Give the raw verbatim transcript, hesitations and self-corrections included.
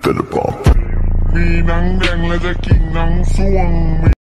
มีหนังแดงและจะกินหนังส่วง